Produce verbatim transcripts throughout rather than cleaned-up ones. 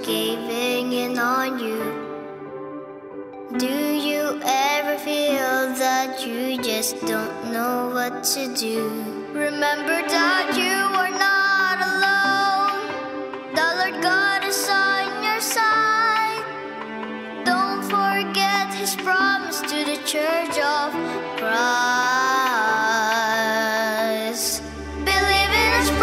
caving in on you? Do you ever feel that you just don't know what to do? Remember that you are not alone. The Lord God is on your side. Don't forget His promise to the Church of Christ. Believe in His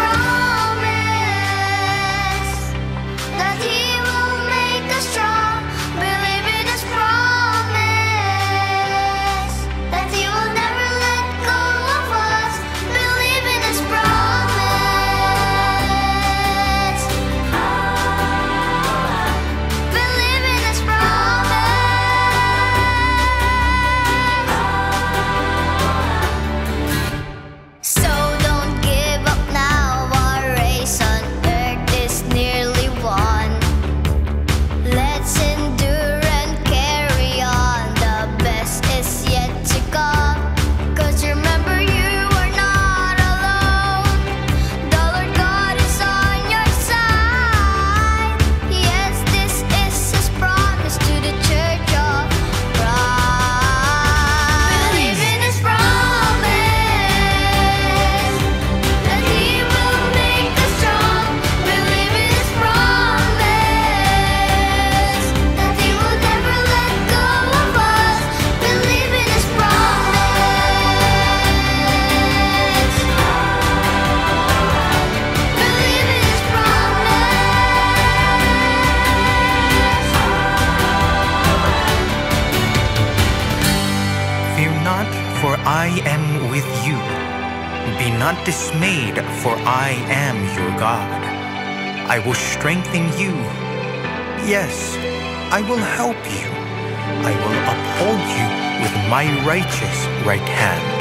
promise that He will make us strong. Believe in His promise that He will never let go of us. Believe in His promise. Believe in His promise. So don't give up now. Our race on earth is nearly won. Let's endure and carry on. The best is yet to come. 'Cause remember, you are not alone. The Lord God is on your side. Yes, this is His promise to the Church of Christ. Believe in His promise that He will make us strong. Believe in His promise that He will never let go of us. Believe in His promise. Believe in His promise. Fear not, for I am with you. Be not dismayed, for I am your God. I will strengthen you. Yes, I will help you. I will uphold you with my righteous right hand.